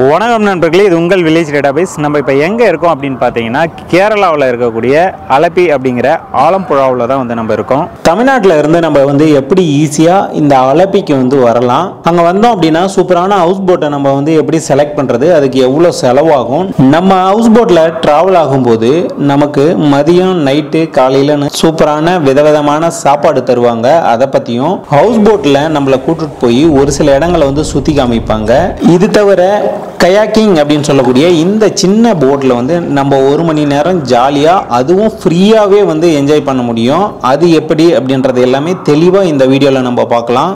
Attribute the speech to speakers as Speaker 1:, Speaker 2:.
Speaker 1: வணக்கம் நண்பர்களே, இது உங்கள் வில்லேஜ் டேட்டாபேஸ். நம்ம இப்போ எங்கே இருக்கோம் அப்படின்னு பார்த்தீங்கன்னா, கேரளாவில் இருக்கக்கூடிய அலப்பி அப்படிங்கிற ஆலம்புழாவில் தான் நம்ம இருக்கோம். தமிழ்நாட்டில் இருந்து நம்ம எப்படி ஈஸியாக இந்த அலப்பிக்கு வரலாம். அங்கே வந்தோம் அப்படின்னா சூப்பரான ஹவுஸ் போட்டை நம்ம எப்படி செலக்ட் பண்ணுறது, அதுக்கு எவ்வளோ செலவாகும், நம்ம ஹவுஸ் போட்டில் ட்ராவல் ஆகும்போது நமக்கு மதியம் நைட்டு காலையில் சூப்பரான விதவிதமான சாப்பாடு தருவாங்க. அதை பற்றியும் ஹவுஸ் போட்டில் நம்மளை கூட்டிட்டு போய் ஒரு சில இடங்களை சுற்றி காமிப்பாங்க. இது தவிர கயாக்கிங் அப்படின்னு சொல்லக்கூடிய இந்த சின்ன போட்டில் நம்ம 1 மணி நேரம் ஜாலியாக அதுவும் ஃப்ரீயாகவே என்ஜாய் பண்ண முடியும். அது எப்படி அப்படின்றது எல்லாமே தெளிவாக இந்த வீடியோவில் நம்ம பார்க்கலாம்.